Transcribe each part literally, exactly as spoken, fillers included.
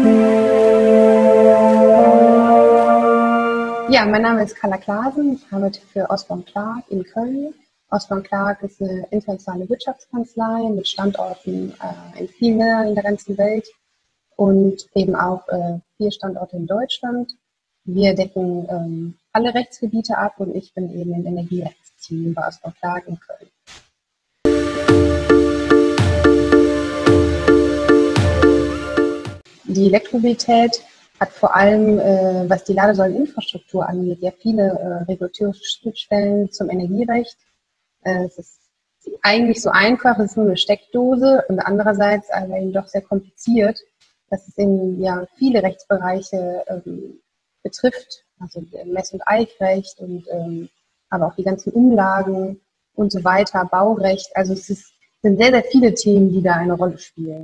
Ja, mein Name ist Carla Klasen. Ich arbeite für Osborne Clarke in Köln. Osborne Clarke ist eine internationale Wirtschaftskanzlei mit Standorten äh, in vielen Ländern in der ganzen Welt und eben auch äh, vier Standorte in Deutschland. Wir decken ähm, alle Rechtsgebiete ab und ich bin eben im Energierechtsteam bei Osborne Clarke in Köln. Die Elektromobilität hat vor allem, äh, was die Ladesäuleninfrastruktur angeht, ja viele äh, regulatorische Schnittstellen zum Energierecht. Äh, es ist eigentlich so einfach, es ist nur eine Steckdose und andererseits aber eben doch sehr kompliziert, dass es eben ja viele Rechtsbereiche ähm, betrifft, also Mess- und Eichrecht und ähm, aber auch die ganzen Umlagen und so weiter, Baurecht. Also es ist, sind sehr, sehr viele Themen, die da eine Rolle spielen.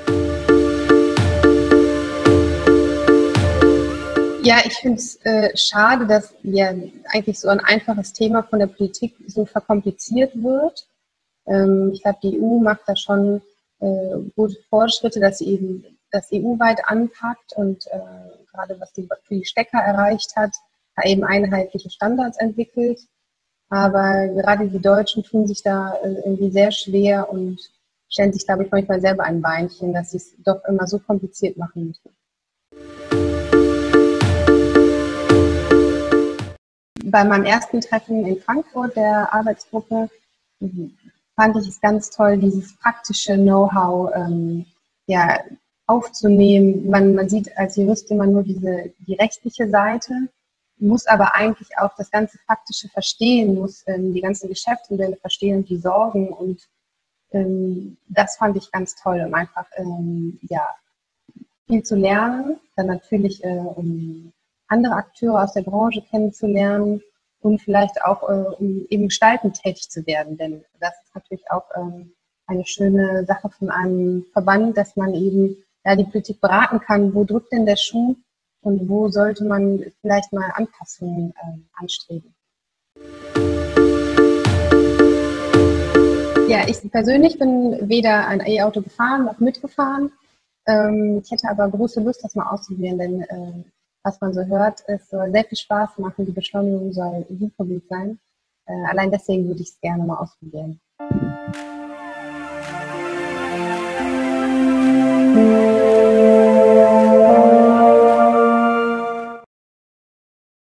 Ja, ich finde es äh, schade, dass ja eigentlich so ein einfaches Thema von der Politik so verkompliziert wird. Ähm, ich glaube, die E U macht da schon äh, gute Fortschritte, dass sie eben das E U-weit anpackt und äh, gerade was die, für die Stecker erreicht hat, da eben einheitliche Standards entwickelt. Aber gerade die Deutschen tun sich da äh, irgendwie sehr schwer und stellen sich, glaube ich, manchmal selber ein Beinchen, dass sie es doch immer so kompliziert machen müssen. Bei meinem ersten Treffen in Frankfurt der Arbeitsgruppe fand ich es ganz toll, dieses praktische Know-how ähm, ja, aufzunehmen. Man, man sieht als Jurist immer nur diese, die rechtliche Seite, muss aber eigentlich auch das ganze Faktische verstehen, muss ähm, die ganzen Geschäftsmodelle verstehen und die Sorgen. Und ähm, das fand ich ganz toll, um einfach ähm, ja, viel zu lernen, dann natürlich äh, um andere Akteure aus der Branche kennenzulernen und vielleicht auch äh, um eben gestaltend tätig zu werden, denn das ist natürlich auch ähm, eine schöne Sache von einem Verband, dass man eben ja, die Politik beraten kann, wo drückt denn der Schuh und wo sollte man vielleicht mal Anpassungen äh, anstreben. Ja, ich persönlich bin weder ein E-Auto gefahren noch mitgefahren. Ähm, ich hätte aber große Lust, das mal auszuprobieren, denn äh, was man so hört, es soll sehr viel Spaß machen, die Beschleunigung soll super gut sein. Äh, allein deswegen würde ich es gerne mal ausprobieren.